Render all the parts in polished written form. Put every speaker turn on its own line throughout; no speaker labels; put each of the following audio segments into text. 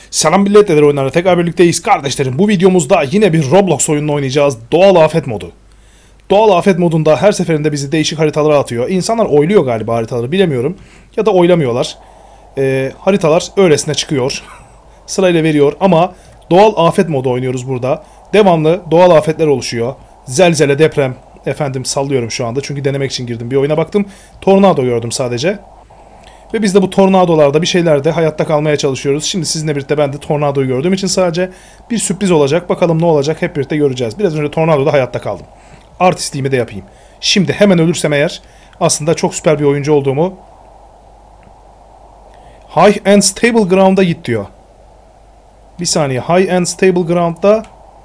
Selam millet, neler oyunlarla tekrar birlikteyiz kardeşlerim. Bu videomuzda yine bir Roblox oyununu oynayacağız. Doğal afet modu. Doğal afet modunda her seferinde bizi değişik haritalara atıyor. İnsanlar oyluyor galiba haritaları, bilemiyorum. Ya da oylamıyorlar. Haritalar öylesine çıkıyor. Sırayla veriyor ama doğal afet modu oynuyoruz burada. Devamlı doğal afetler oluşuyor. Zelzele, deprem. Efendim sallıyorum şu anda çünkü denemek için girdim. Bir oyuna baktım. Tornado gördüm sadece. Ve biz de bu tornadolarda bir şeylerde hayatta kalmaya çalışıyoruz. Şimdi sizinle birlikte ben de tornadoyu gördüğüm için sadece bir sürpriz olacak. Bakalım ne olacak, hep birlikte göreceğiz. Biraz önce tornadoda hayatta kaldım. Artistliğimi de yapayım. Şimdi hemen ölürsem eğer aslında çok süper bir oyuncu olduğumu... High and Stable Ground'a git diyor. Bir saniye. High and Stable Ground'da...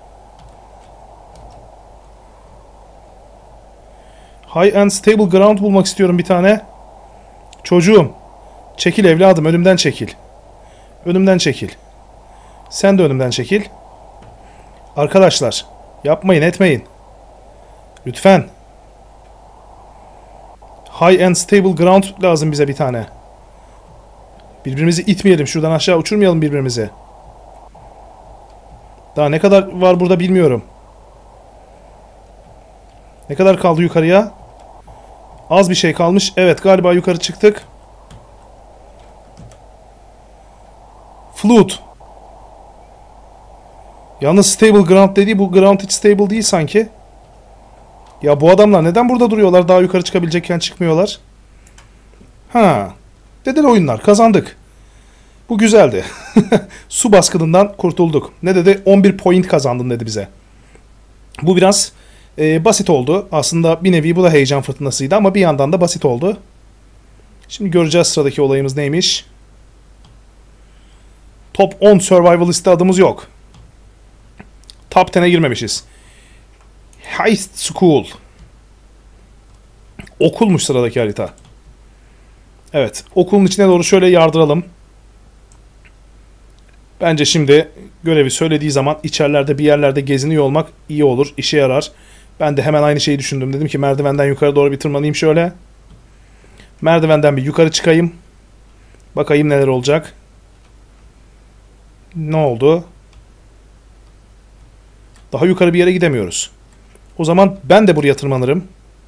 High and Stable Ground bulmak istiyorum bir tane. Çocuğum. Çekil evladım, önümden çekil. Önümden çekil. Sen de önümden çekil. Arkadaşlar, yapmayın, etmeyin. Lütfen. High and stable ground lazım bize bir tane. Birbirimizi itmeyelim, şuradan aşağı uçurmayalım birbirimizi. Daha ne kadar var burada bilmiyorum. Ne kadar kaldı yukarıya? Az bir şey kalmış. Evet, galiba yukarı çıktık. Flood. Yalnız stable ground dediği, bu ground hiç stable değil sanki. Ya bu adamlar neden burada duruyorlar? Daha yukarı çıkabilecekken çıkmıyorlar. Ha. Dedeli oyunlar. Kazandık. Bu güzeldi. Su baskınından kurtulduk. Ne dedi? 11 point kazandın dedi bize. Bu biraz basit oldu. Aslında bir nevi bu da heyecan fırtınasıydı ama bir yandan da basit oldu. Şimdi göreceğiz sıradaki olayımız neymiş. Top 10 survivalist'te adımız yok. Top 10'e girmemişiz. High School. Okulmuş sıradaki harita. Evet. Okulun içine doğru şöyle yardıralım. Bence şimdi görevi söylediği zaman içerilerde bir yerlerde geziniyor olmak iyi olur. İşe yarar. Ben de hemen aynı şeyi düşündüm. Dedim ki merdivenden yukarı doğru bir tırmanayım şöyle. Merdivenden bir yukarı çıkayım. Bakayım neler olacak. Ne oldu? Daha yukarı bir yere gidemiyoruz. O zaman ben de buraya tırmanırım.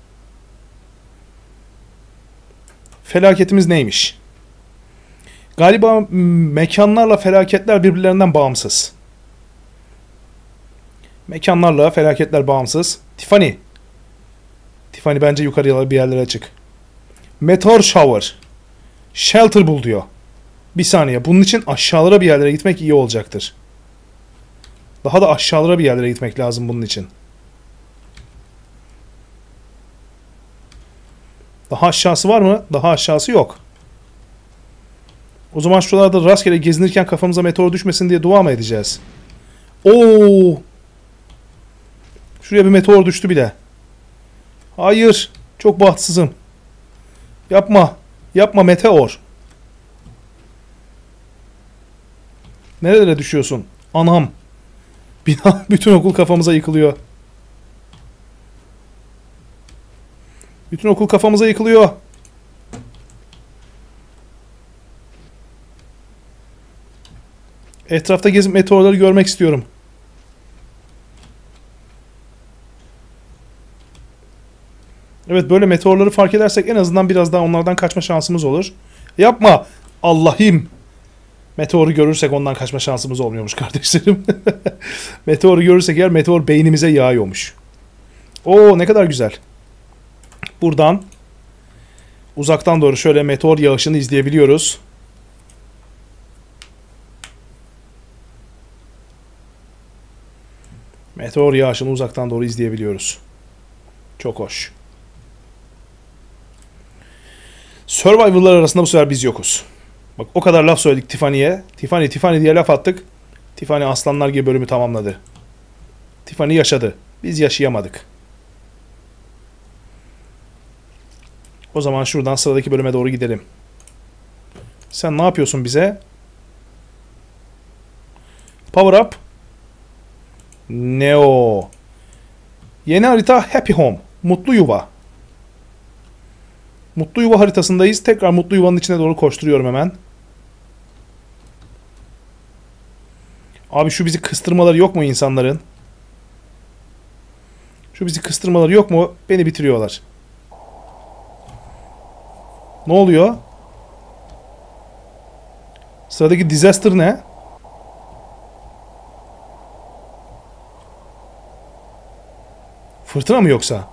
Felaketimiz neymiş? Galiba mekanlarla felaketler birbirlerinden bağımsız. Mekanlarla felaketler bağımsız. Tiffany. Tiffany bence yukarıya bir yerlere çık. Meteor shower. Shelter bul diyor. Bir saniye. Bunun için aşağılara bir yerlere gitmek iyi olacaktır. Daha da aşağılara bir yerlere gitmek lazım bunun için. Daha aşağısı var mı? Daha aşağısı yok. O zaman şuralarda rastgele gezinirken kafamıza meteor düşmesin diye dua mı edeceğiz? Oo! Şuraya bir meteor düştü bile. Hayır. Çok bahtsızım. Yapma. Yapma meteor. Nerelere düşüyorsun? Anam. Bina, bütün okul kafamıza yıkılıyor. Bütün okul kafamıza yıkılıyor. Etrafta gezip meteorları görmek istiyorum. Evet, böyle meteorları fark edersek en azından biraz daha onlardan kaçma şansımız olur. Yapma! Allah'ım! Meteoru görürsek ondan kaçma şansımız olmuyormuş kardeşlerim. Meteoru görürsek eğer meteor beynimize yağıyormuş. Oo, ne kadar güzel. Buradan uzaktan doğru şöyle meteor yağışını izleyebiliyoruz. Meteor yağışını uzaktan doğru izleyebiliyoruz. Çok hoş. Survival'lar arasında bu sefer biz yokuz. Bak o kadar laf söyledik Tiffany'ye. Tiffany diye laf attık. Tiffany aslanlar gibi bölümü tamamladı. Tiffany yaşadı. Biz yaşayamadık. O zaman şuradan sıradaki bölüme doğru gidelim. Sen ne yapıyorsun bize? Power up. Neo. Yeni harita Happy Home. Mutlu yuva. Mutlu yuva haritasındayız. Tekrar mutlu yuvanın içine doğru koşturuyorum hemen. Abi şu bizi kıstırmaları yok mu insanların? Şu bizi kıstırmaları yok mu? Beni bitiriyorlar. Ne oluyor? Sıradaki disaster ne? Fırtına mı yoksa?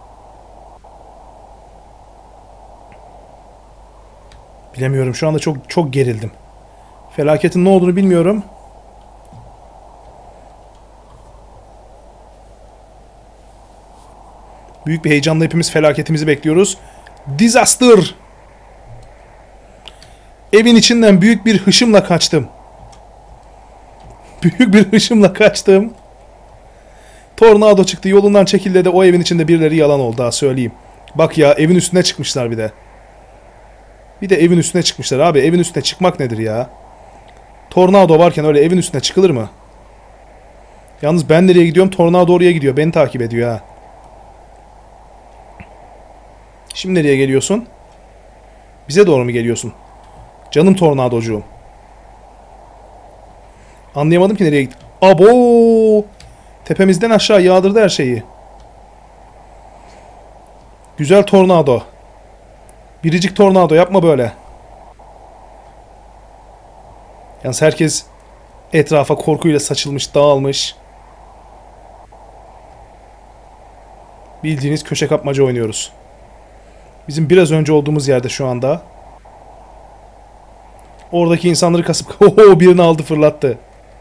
Bilemiyorum. Şu anda çok gerildim. Felaketin ne olduğunu bilmiyorum. Büyük bir heyecanla hepimiz felaketimizi bekliyoruz. Disaster! Evin içinden büyük bir hışımla kaçtım. Büyük bir hışımla kaçtım. Tornado çıktı. Yolundan çekildi de o evin içinde birileri yalan oldu, daha söyleyeyim. Bak ya, evin üstüne çıkmışlar bir de. Bir de evin üstüne çıkmışlar abi. Evin üstüne çıkmak nedir ya? Tornado varken öyle evin üstüne çıkılır mı? Yalnız ben nereye gidiyorum? Tornado oraya gidiyor. Beni takip ediyor ha. Şimdi nereye geliyorsun? Bize doğru mu geliyorsun? Canım tornadocuğum. Anlayamadım ki nereye gitti. Abo! Tepemizden aşağı yağdırdı her şeyi. Güzel tornado. Biricik tornado, yapma böyle. Yalnız herkes etrafa korkuyla saçılmış, dağılmış. Bildiğiniz köşe kapmaca oynuyoruz. Bizim biraz önce olduğumuz yerde şu anda. Oradaki insanları kasıp oho, birini aldı fırlattı.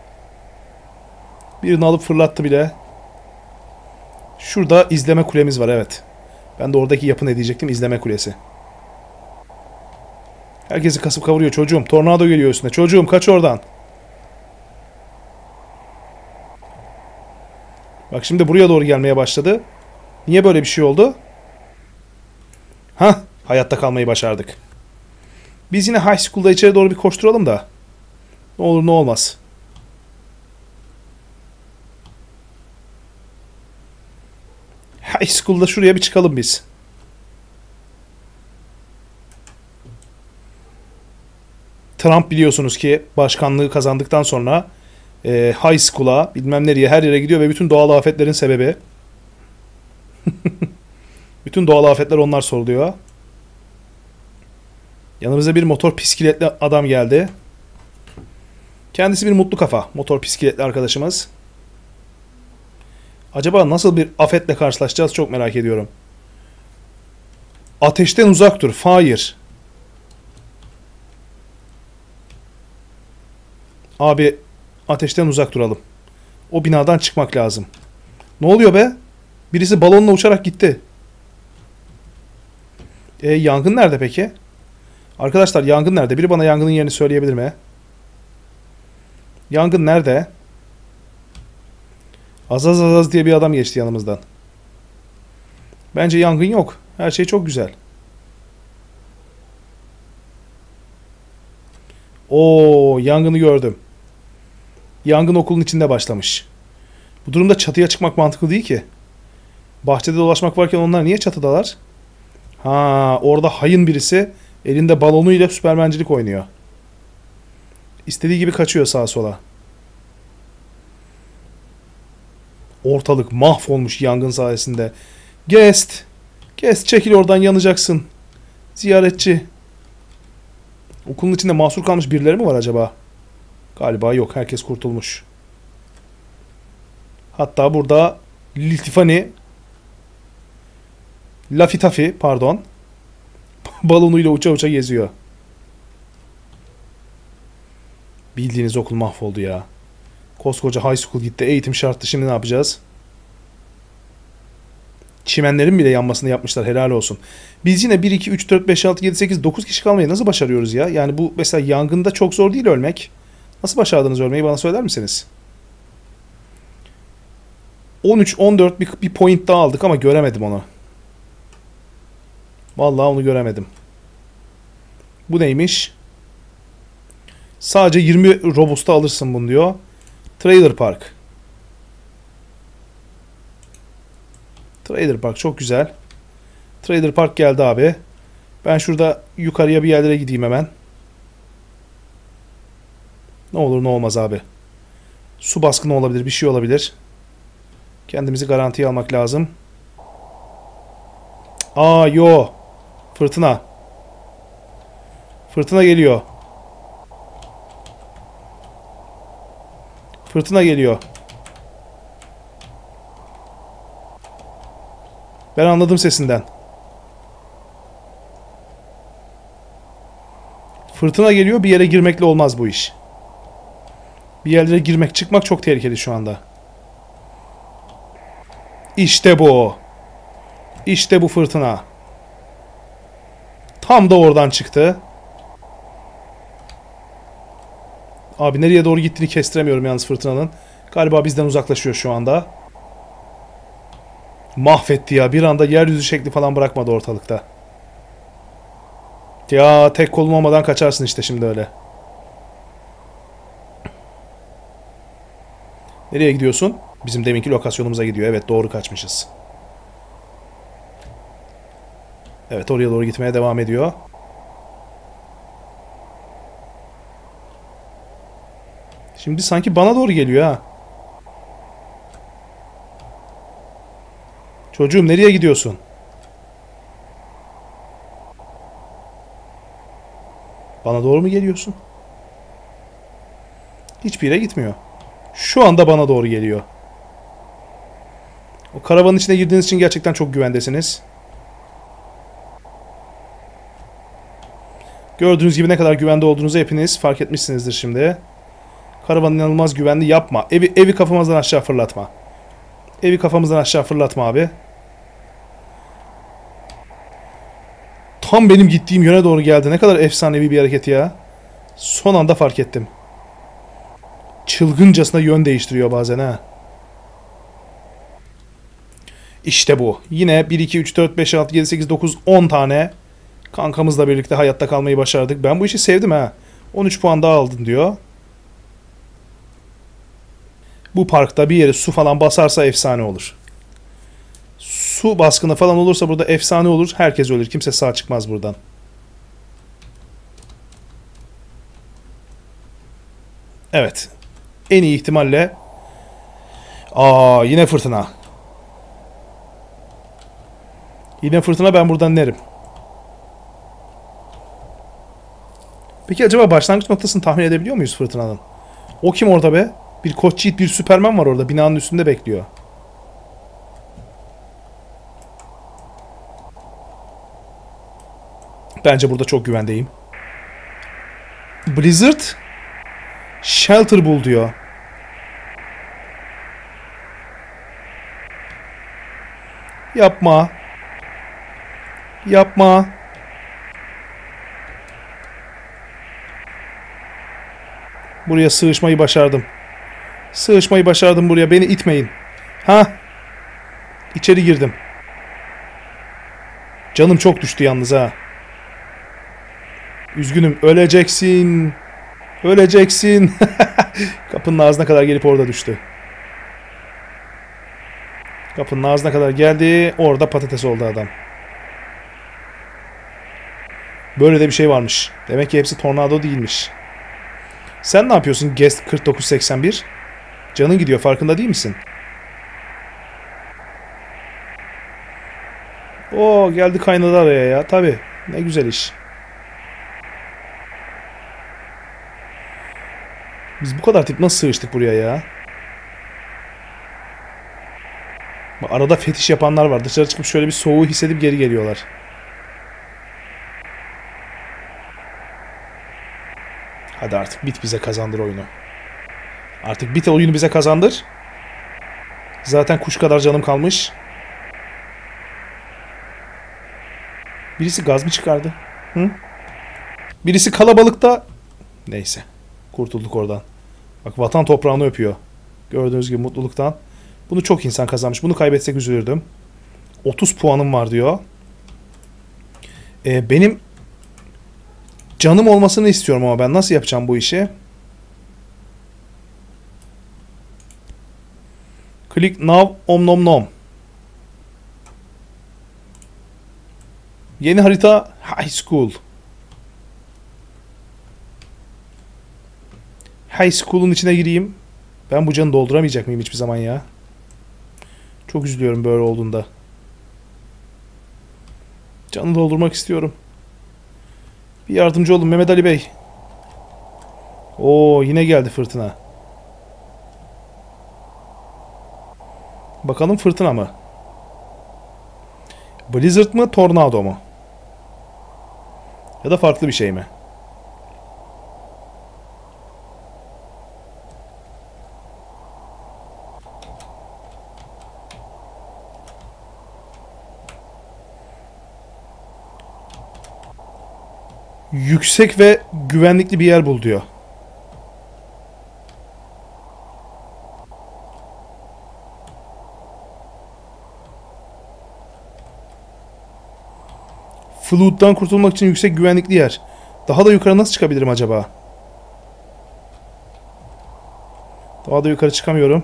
Birini alıp fırlattı bile. Şurada izleme kulemiz var, evet. Ben de oradaki yapı ne diyecektim, izleme kulesi. Herkesi kasıp kavuruyor çocuğum. Tornado geliyor üstüne. Çocuğum kaç oradan. Bak şimdi buraya doğru gelmeye başladı. Niye böyle bir şey oldu? Hah, hayatta kalmayı başardık. Biz yine high school'da içeri doğru bir koşturalım da. Ne olur ne olmaz. High school'da şuraya bir çıkalım biz. Trump biliyorsunuz ki başkanlığı kazandıktan sonra high school'a bilmem nereye her yere gidiyor ve bütün doğal afetlerin sebebi. Bütün doğal afetler onlar soruluyor. Yanımıza bir motor bisikletli adam geldi. Kendisi bir mutlu kafa. Motor bisikletli arkadaşımız. Acaba nasıl bir afetle karşılaşacağız çok merak ediyorum. Ateşten uzak dur. Fire. Abi ateşten uzak duralım. O binadan çıkmak lazım. Ne oluyor be? Birisi balonla uçarak gitti. Yangın nerede peki? Arkadaşlar yangın nerede? Biri bana yangının yerini söyleyebilir mi? Yangın nerede? Azaz Azaz diye bir adam geçti yanımızdan. Bence yangın yok. Her şey çok güzel. Oo, yangını gördüm. Yangın okulun içinde başlamış. Bu durumda çatıya çıkmak mantıklı değil ki. Bahçede dolaşmak varken onlar niye çatıdalar? Ha, orada hayın birisi elinde balonuyla süpermencilik oynuyor. İstediği gibi kaçıyor sağa sola. Ortalık mahvolmuş yangın sayesinde. Guest! Guest, çekil oradan, yanacaksın. Ziyaretçi. Okulun içinde mahsur kalmış birileri mi var acaba? Galiba yok. Herkes kurtulmuş. Hatta burada Laffy Taffy, pardon. Balonuyla uça uça geziyor. Bildiğiniz okul mahvoldu ya. Koskoca high school gitti. Eğitim şarttı. Şimdi ne yapacağız? Çimenlerin bile yanmasını yapmışlar. Helal olsun. Biz yine 1, 2, 3, 4, 5, 6, 7, 8, 9 kişi kalmayı nasıl başarıyoruz ya? Yani bu mesela yangında çok zor değil ölmek. Nasıl başardınız ölmeyi, bana söyler misiniz? 13, 14 bir point daha aldık ama göremedim onu. Vallahi onu göremedim. Bu neymiş? Sadece 20 Robust'a alırsın bunu diyor. Trailer Park. Trailer Park çok güzel. Trailer Park geldi abi. Ben şurada yukarıya bir yerlere gideyim hemen. Ne olur ne olmaz abi. Su baskını olabilir, bir şey olabilir. Kendimizi garantiye almak lazım. Aa yo. Fırtına. Fırtına geliyor. Fırtına geliyor. Ben anladım sesinden. Fırtına geliyor, bir yere girmekle olmaz bu iş. Bir yerlere girmek, çıkmak çok tehlikeli şu anda. İşte bu. İşte bu fırtına. Tam da oradan çıktı. Abi nereye doğru gittiğini kestiremiyorum yalnız fırtınanın. Galiba bizden uzaklaşıyor şu anda. Mahvetti ya. Bir anda yeryüzü şekli falan bırakmadı ortalıkta. Ya tek kolum olmadan kaçarsın işte şimdi öyle. Nereye gidiyorsun? Bizim deminki lokasyonumuza gidiyor. Evet, doğru kaçmışız. Evet, oraya doğru gitmeye devam ediyor. Şimdi sanki bana doğru geliyor ha. Çocuğum nereye gidiyorsun? Bana doğru mu geliyorsun? Hiçbir yere gitmiyor. Şu anda bana doğru geliyor. O karavanın içine girdiğiniz için gerçekten çok güvendesiniz. Gördüğünüz gibi ne kadar güvende olduğunuzu hepiniz fark etmişsinizdir şimdi. Karavan inanılmaz güvenli, yapma. Evi kafamızdan aşağı fırlatma. Evi kafamızdan aşağı fırlatma abi. Tam benim gittiğim yöne doğru geldi. Ne kadar efsanevi bir hareket ya. Son anda fark ettim. Çılgıncasına yön değiştiriyor bazen ha. İşte bu. Yine 1, 2, 3, 4, 5, 6, 7, 8, 9, 10 tane kankamızla birlikte hayatta kalmayı başardık. Ben bu işi sevdim ha. 13 puan daha aldın diyor. Bu parkta bir yere su falan basarsa efsane olur. Su baskını falan olursa burada efsane olur. Herkes ölür. Kimse sağ çıkmaz buradan. Evet. En iyi ihtimalle... Aa, yine fırtına. Yine fırtına, ben buradan nerim. Peki acaba başlangıç noktasını tahmin edebiliyor muyuz fırtınanın? O kim orada be? Bir koç yiğit, bir süpermen var orada. Binanın üstünde bekliyor. Bence burada çok güvendeyim. Blizzard Shelter bul diyor. Yapma. Yapma. Buraya sığışmayı başardım. Sığışmayı başardım buraya. Beni itmeyin. Ha? İçeri girdim. Canım çok düştü yalnız ha. Üzgünüm. Öleceksin. Öleceksin. Kapının ağzına kadar gelip orada düştü. Kapının ağzına kadar geldi. Orada patates oldu adam. Böyle de bir şey varmış. Demek ki hepsi tornado değilmiş. Sen ne yapıyorsun Guest 4981? Canın gidiyor, farkında değil misin? Oo, geldi kaynadı araya ya. Tabi. Ne güzel iş. Biz bu kadar tip nasıl sığıştık buraya ya? Arada fetiş yapanlar var. Dışarı çıkıp şöyle bir soğuğu hissedip geri geliyorlar. Hadi artık bit, bize kazandır oyunu. Artık bit, oyunu bize kazandır. Zaten kuş kadar canım kalmış. Birisi gaz mı çıkardı? Hı? Birisi kalabalıkta. Neyse. Kurtulduk oradan. Bak, vatan toprağını öpüyor. Gördüğünüz gibi mutluluktan. Bunu çok insan kazanmış. Bunu kaybetsek üzülürdüm. 30 puanım var diyor. Benim canım olmasını istiyorum ama ben nasıl yapacağım bu işi? Click now om nom nom. Yeni harita High School. High School'un içine gireyim. Ben bu canı dolduramayacak mıyım hiçbir zaman ya? Çok üzülüyorum böyle olduğunda. Canı doldurmak istiyorum. Bir yardımcı olun Mehmet Ali Bey. Oo, yine geldi fırtına. Bakalım fırtına mı? Blizzard mı, tornado mu? Ya da farklı bir şey mi? Yüksek ve güvenlikli bir yer bul diyor. Flood'dan kurtulmak için yüksek güvenlikli yer. Daha da yukarı nasıl çıkabilirim acaba? Daha da yukarı çıkamıyorum.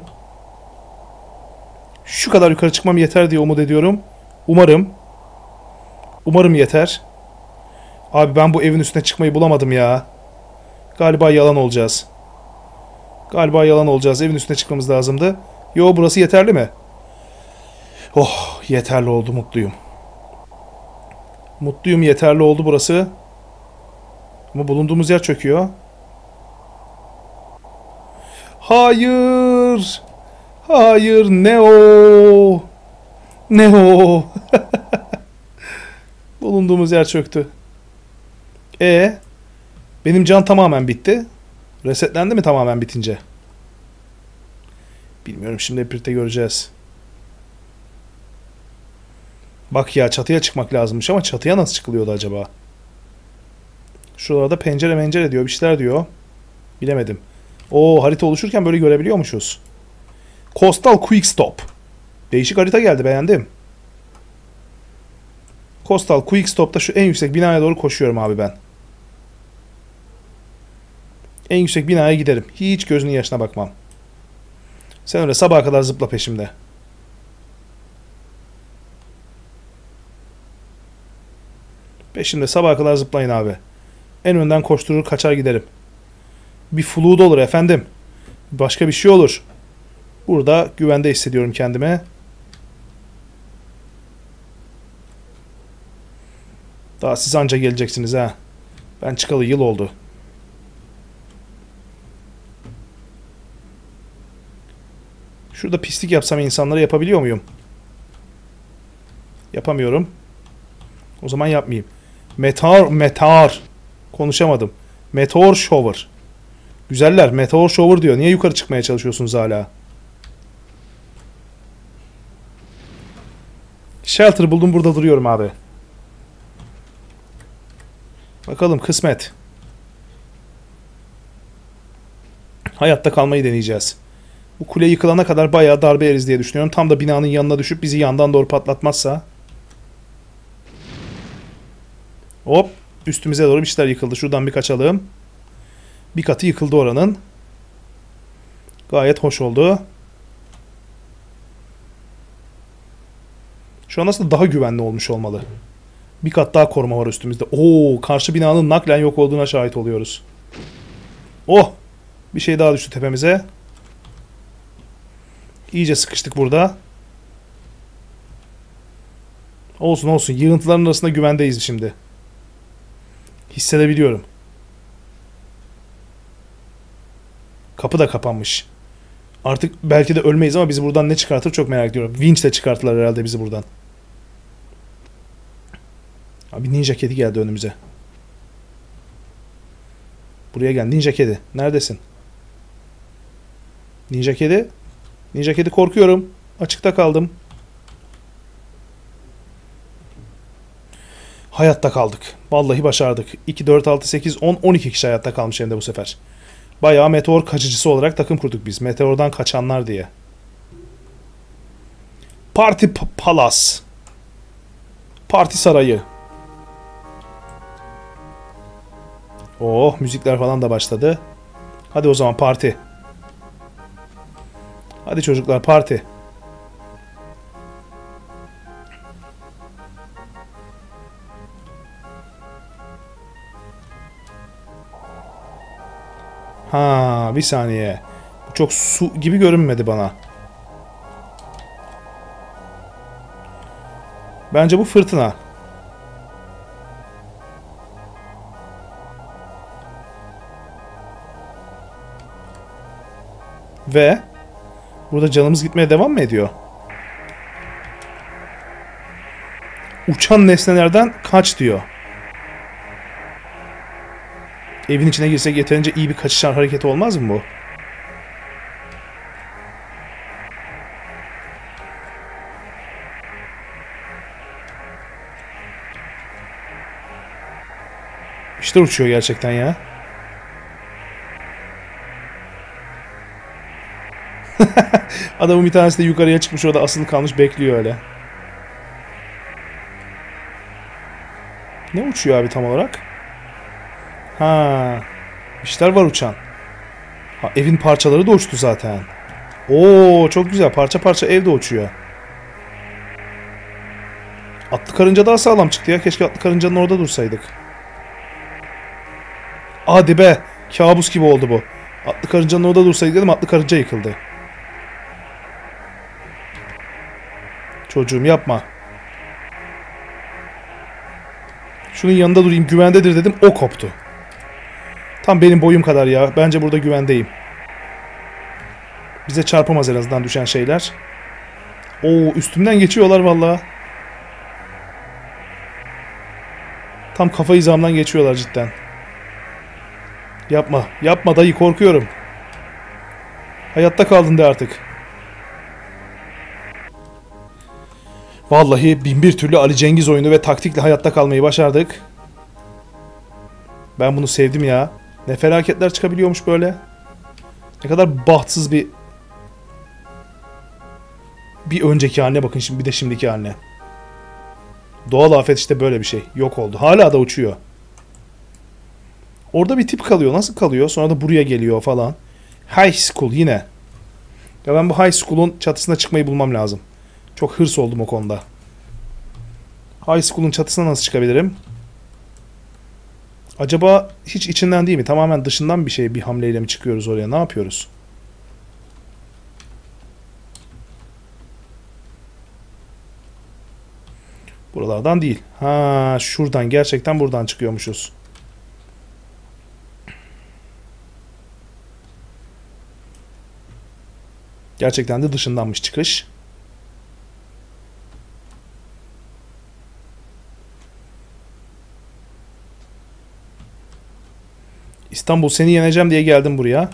Şu kadar yukarı çıkmam yeter diye umut ediyorum. Umarım. Umarım yeter. Abi ben bu evin üstüne çıkmayı bulamadım ya. Galiba yalan olacağız. Galiba yalan olacağız. Evin üstüne çıkmamız lazımdı. Yo, burası yeterli mi? Oh, yeterli oldu, mutluyum. Mutluyum, yeterli oldu burası. Ama bulunduğumuz yer çöküyor. Hayır. Hayır, ne o? Ne o? Bulunduğumuz yer çöktü. Benim can tamamen bitti. Resetlendi mi tamamen bitince? Bilmiyorum, şimdi hep birlikte göreceğiz. Bak ya, çatıya çıkmak lazımmış ama çatıya nasıl çıkılıyordu acaba? Şuralarda pencere mencere diyor, bir şeyler diyor. Bilemedim. Oo, harita oluşurken böyle görebiliyormuşuz. Coastal Quick Stop. Değişik harita geldi, beğendim. Coastal Quick Stop'ta şu en yüksek binaya doğru koşuyorum abi ben. En yüksek binaya giderim. Hiç gözünün yaşına bakmam. Sen öyle sabaha kadar zıpla peşimde. Peşimde sabaha kadar zıplayın abi. En önden koşturur kaçar giderim. Bir flood olur efendim. Başka bir şey olur. Burada güvende hissediyorum kendime. Daha siz anca geleceksiniz ha. Ben çıkalı yıl oldu. Şurada pislik yapsam insanlara yapabiliyor muyum? Yapamıyorum. O zaman yapmayayım. Meteor. Konuşamadım. Meteor shower. Güzeller, meteor shower diyor. Niye yukarı çıkmaya çalışıyorsunuz hala? Shelter buldum, burada duruyorum abi. Bakalım, kısmet. Hayatta kalmayı deneyeceğiz. Bu kule yıkılana kadar bayağı darbe yeriz diye düşünüyorum. Tam da binanın yanına düşüp bizi yandan doğru patlatmazsa. Hop. Üstümüze doğru bir şeyler yıkıldı. Şuradan bir kaçalım. Bir katı yıkıldı oranın. Gayet hoş oldu. Şu an aslında daha güvenli olmuş olmalı. Bir kat daha koruma var üstümüzde. Oo, karşı binanın naklen yok olduğuna şahit oluyoruz. Oh! Bir şey daha düştü tepemize. İyice sıkıştık burada. Olsun olsun. Yığıntıların arasında güvendeyiz şimdi. Hissedebiliyorum. Kapı da kapanmış. Artık belki de ölmeyiz ama bizi buradan ne çıkartır çok merak ediyorum. Winch'le çıkarttılar herhalde bizi buradan. Abi ninja kedi geldi önümüze. Buraya gel ninja kedi. Neredesin? Ninja kedi. Ninja kedi, korkuyorum. Açıkta kaldım. Hayatta kaldık. Vallahi başardık. 2, 4, 6, 8, 10, 12 kişi hayatta kalmış hem de bu sefer. Bayağı meteor kaçıcısı olarak takım kurduk biz. Meteordan kaçanlar diye. Party Palace. Parti sarayı. Oh, müzikler falan da başladı. Hadi o zaman parti. Hadi çocuklar, parti. Ha, bir saniye. Bu Çok su gibi görünmedi bana. Bence bu fırtına. Ve burada canımız gitmeye devam mı ediyor? Uçan nesnelerden kaç diyor. Evin içine girsek yeterince iyi bir kaçış hareketi olmaz mı bu? İşte uçuyor gerçekten ya. Adamın bir tanesi de yukarıya çıkmış, orada asılı kalmış bekliyor öyle. Ne uçuyor abi tam olarak? Ha, işler var uçan. Ha, evin parçaları da uçtu zaten. Oo, çok güzel, parça parça ev de uçuyor. Atlı karınca daha sağlam çıktı ya. Keşke atlı karıncanın orada dursaydık. Hadi be, kabus gibi oldu bu. Atlı karıncanın orada dursaydık dedim, atlı karınca yıkıldı. Çocuğum yapma. Şunun yanında durayım, güvendedir dedim, o koptu. Tam benim boyum kadar ya. Bence burada güvendeyim. Bize çarpamaz en azından düşen şeyler. Oo, üstümden geçiyorlar vallahi. Tam kafa hizamdan geçiyorlar cidden. Yapma. Yapma dayı, korkuyorum. Hayatta kaldın de artık. Vallahi binbir türlü Ali Cengiz oyunu ve taktikle hayatta kalmayı başardık. Ben bunu sevdim ya. Ne felaketler çıkabiliyormuş böyle. Ne kadar bahtsız bir önceki haline bakın şimdi, bir de şimdiki haline. Doğal afet işte böyle bir şey. Yok oldu. Hala da uçuyor. Orada bir tip kalıyor. Nasıl kalıyor? Sonra da buraya geliyor falan. High School yine. Ya ben bu High School'un çatısına çıkmayı bulmam lazım. Çok hırs oldum o konuda. High School'un çatısına nasıl çıkabilirim? Acaba hiç içinden değil mi? Tamamen dışından bir hamleyle mi çıkıyoruz oraya? Ne yapıyoruz? Buralardan değil. Ha, şuradan, gerçekten buradan çıkıyormuşuz. Gerçekten de dışındanmış çıkış. İstanbul, seni yeneceğim diye geldim buraya.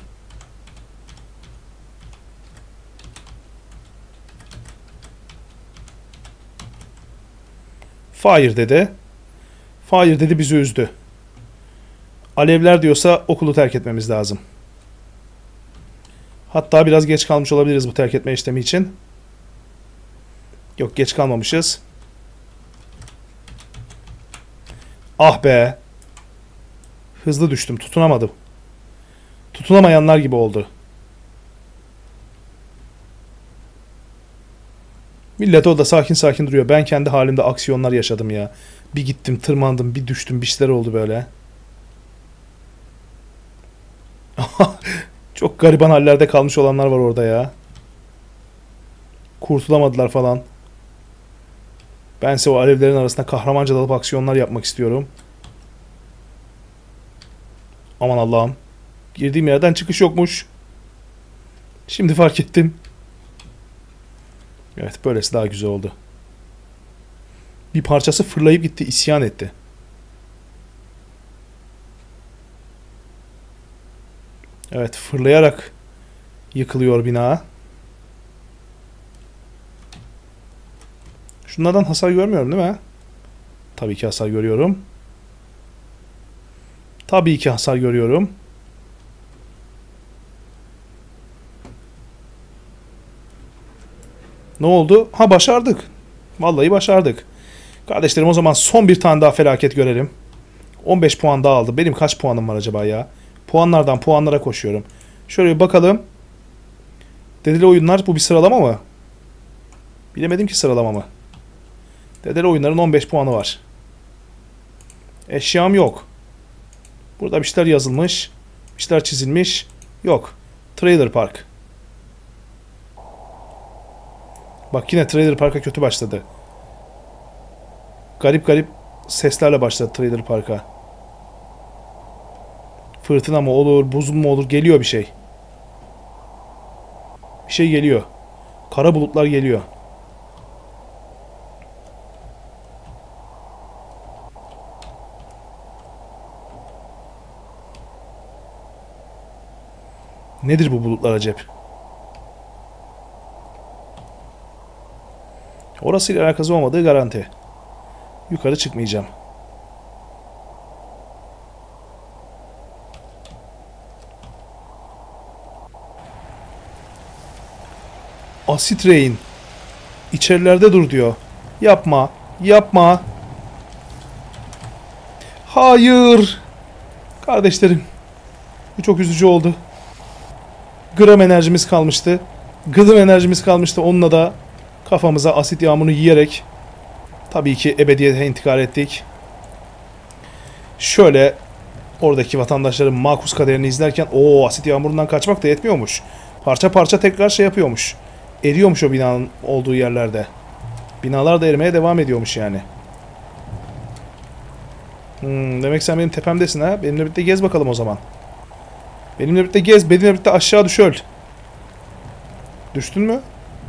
Fire dedi. Fire dedi, bizi üzdü. Alevler diyorsa okulu terk etmemiz lazım. Hatta biraz geç kalmış olabiliriz bu terk etme işlemi için. Yok, geç kalmamışız. Ah be. Hızlı düştüm, tutunamadım. Tutunamayanlar gibi oldu. Millet orada sakin sakin duruyor. Ben kendi halimde aksiyonlar yaşadım ya. Bir gittim, tırmandım, bir düştüm, bir şeyler oldu böyle. Çok gariban hallerde kalmış olanlar var orada ya. Kurtulamadılar falan. Bense o alevlerin arasında kahramanca dalıp aksiyonlar yapmak istiyorum. Aman Allah'ım. Girdiğim yerden çıkış yokmuş. Şimdi fark ettim. Evet, böylesi daha güzel oldu. Bir parçası fırlayıp gitti, isyan etti. Evet, fırlayarak yıkılıyor bina. Şunlardan hasar görmüyorum değil mi? Tabii ki hasar görüyorum. Tabii ki hasar görüyorum. Ne oldu? Ha, başardık. Vallahi başardık. Kardeşlerim, o zaman son bir tane daha felaket görelim. 15 puan daha aldı. Benim kaç puanım var acaba ya? Puanlardan puanlara koşuyorum. Şöyle bir bakalım. Dedeli oyunlar, bu bir sıralama mı? Bilemedim ki, sıralama mı? Dedeli oyunların 15 puanı var. Eşyam yok. Burada bir şeyler yazılmış. Bir şeyler çizilmiş. Yok. Trailer Park. Bak yine Trailer Park'a kötü başladı. Garip garip seslerle başladı Trailer Park'a. Fırtına mı olur, buz mu olur? Geliyor bir şey. Bir şey geliyor. Kara bulutlar geliyor. Nedir bu bulutlar acep? Orasıyla alakası olmadığı garanti. Yukarı çıkmayacağım. Asit Rain. İçerilerde dur diyor. Yapma. Yapma. Hayır. Kardeşlerim. Bu çok üzücü oldu. Gram enerjimiz kalmıştı. Gıdım enerjimiz kalmıştı. Onunla da kafamıza asit yağmurunu yiyerek tabii ki ebediyete intikal ettik. Şöyle oradaki vatandaşların makus kaderini izlerken o asit yağmurundan kaçmak da yetmiyormuş. Parça parça tekrar şey yapıyormuş. Eriyormuş o binanın olduğu yerlerde. Binalar da erimeye devam ediyormuş yani. Demek sen benim tepemdesin ha. Benimle birlikte gez bakalım o zaman. Benimle birlikte gez. Benimle birlikte aşağı düş öl. Düştün mü?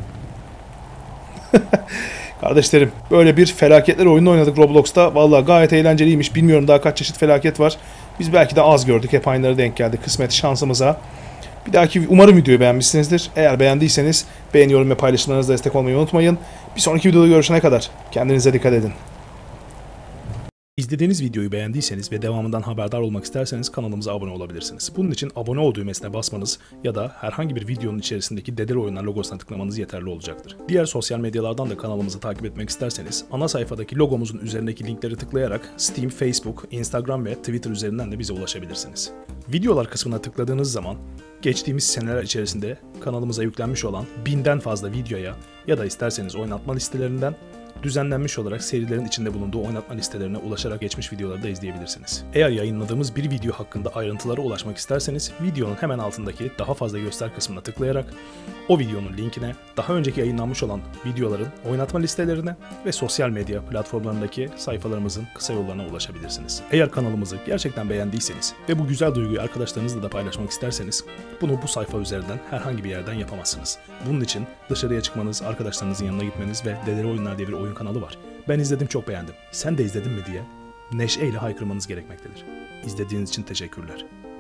Kardeşlerim böyle bir felaketler oyunu oynadık Roblox'ta. Vallahi gayet eğlenceliymiş. Bilmiyorum daha kaç çeşit felaket var. Biz belki de az gördük. Hep aynıları denk geldi. Kısmet şansımıza. Bir dahaki umarım videoyu beğenmişsinizdir. Eğer beğendiyseniz beğeni, yorum ve paylaşımlarınızla destek olmayı unutmayın. Bir sonraki videoda görüşene kadar kendinize dikkat edin. İzlediğiniz videoyu beğendiyseniz ve devamından haberdar olmak isterseniz kanalımıza abone olabilirsiniz. Bunun için abone ol düğmesine basmanız ya da herhangi bir videonun içerisindeki Dedeli Oyunlar logosuna tıklamanız yeterli olacaktır. Diğer sosyal medyalardan da kanalımızı takip etmek isterseniz ana sayfadaki logomuzun üzerindeki linkleri tıklayarak Steam, Facebook, Instagram ve Twitter üzerinden de bize ulaşabilirsiniz. Videolar kısmına tıkladığınız zaman geçtiğimiz seneler içerisinde kanalımıza yüklenmiş olan 1000'den fazla videoya ya da isterseniz oynatma listelerinden düzenlenmiş olarak serilerin içinde bulunduğu oynatma listelerine ulaşarak geçmiş videoları da izleyebilirsiniz. Eğer yayınladığımız bir video hakkında ayrıntılara ulaşmak isterseniz videonun hemen altındaki daha fazla göster kısmına tıklayarak o videonun linkine, daha önceki yayınlanmış olan videoların oynatma listelerine ve sosyal medya platformlarındaki sayfalarımızın kısa yollarına ulaşabilirsiniz. Eğer kanalımızı gerçekten beğendiyseniz ve bu güzel duyguyu arkadaşlarınızla da paylaşmak isterseniz bunu bu sayfa üzerinden herhangi bir yerden yapamazsınız. Bunun için dışarıya çıkmanız, arkadaşlarınızın yanına gitmeniz ve Dedeli Oyunlar diye bir oyun kanalı var. Ben izledim, çok beğendim. Sen de izledin mi diye neşeyle haykırmanız gerekmektedir. İzlediğiniz için teşekkürler.